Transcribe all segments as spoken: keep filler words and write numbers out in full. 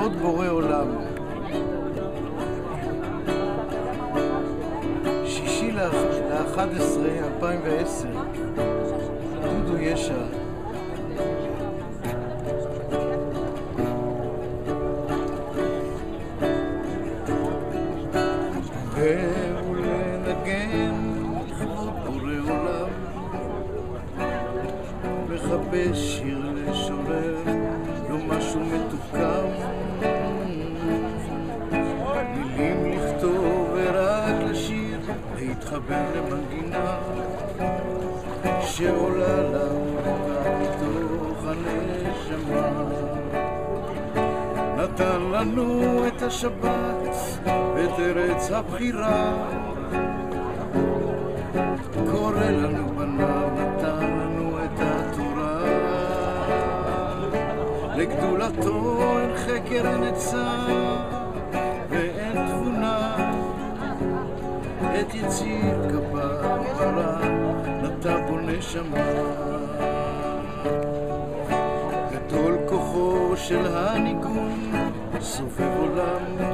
לכבוד בורא עולם. שישי לאחד עשרה אלפיים ועשר, דודו ישע. ולנגן לכבוד בורא עולם, מחפש שיר לשורר, לא משהו מתוחכם, מילים לכתוב ורק לשיר, להתחבר למנגינה שעולה לעומקה מתוך הנשמה. נתן לנו את השבת ואת ארץ הבחירה, קורא לנו בניו, נתן לנו את התורה. לגדולתו אין חקר, אין עצה ואין תבונה, את יציר כפיו ברא, נטע בו נשמה. גדול כוחו של הניגון, סובב עולם,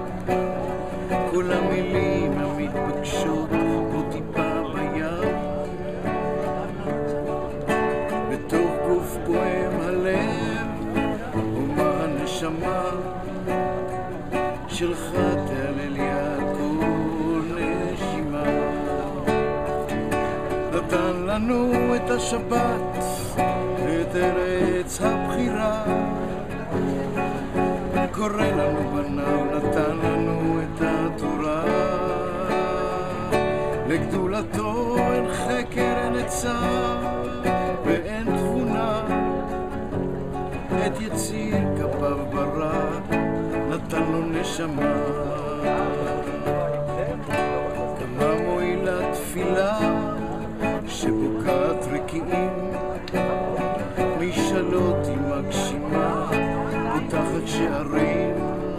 כל המילים המתבקשות פה טיפה בים. בתוך גוף פועם הלב, ומה הנשמה שלך תעלל יד כל נשימה. נתן לנו את השבת ואת ארץ הבחירה, קורא לנו בניו, נתן לנו את התורה. לגדולתו אין חקר, אין עצה ואין תבונה, את יציר כפיו ברא, נתן לו נשמה. כמה מועילה תפילה שבוקעת רקיעים, משאלות היא מגשימה, פותחת שערים.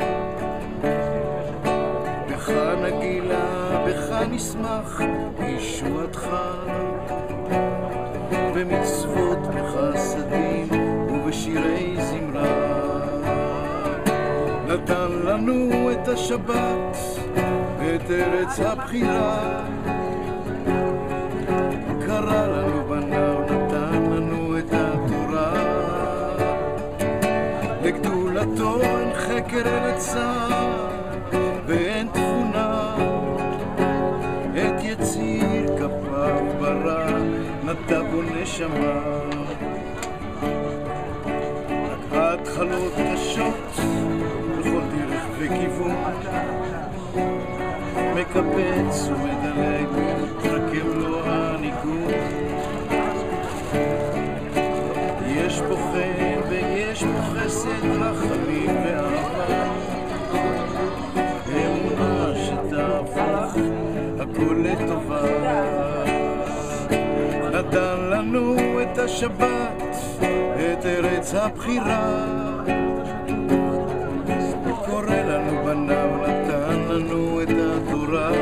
בך נגילה, בך נשמח, בישועתך, במצוות מחסדים ובשירי זמרה. נתן לנו את השבת ואת ארץ הבחירה, קרא לנו בניו, נתן לנו את התורה. לגדולתו אין חקר, אין עצה ואין תבונה, את יציר כפיו ברא, נטע בו נשמה. רק התחלות קשות בכל דרך וכיוון, מקפץ ומדלג, מתרקם לו הניגון. יש בו חן ויש בו חסד, רחמים ואהבה, אמונה שתהפוך הכל לטובה. נתן לנו את השבת ואת ארץ הבחירה, קורא לנו בניו, נתן לנו את התורה.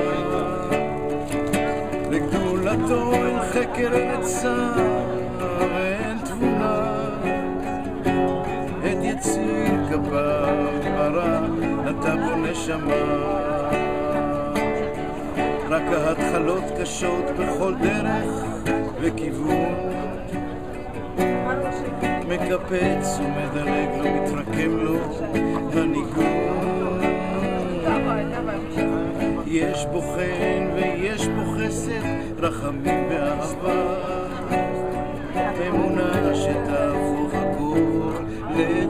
לגדולתו אין חקר, אין עצה ואין תבונה, את יציר כפיו ברא, נטע בו נשמה. רק ההתחלות קשות בכל דרך וכיוון, מקפץ ומדלג, לא מתרקם לו הניגון. יש בו חן ויש בו חסד, רחמים ואהבה, אמונה שתהפוך הכל לטובה.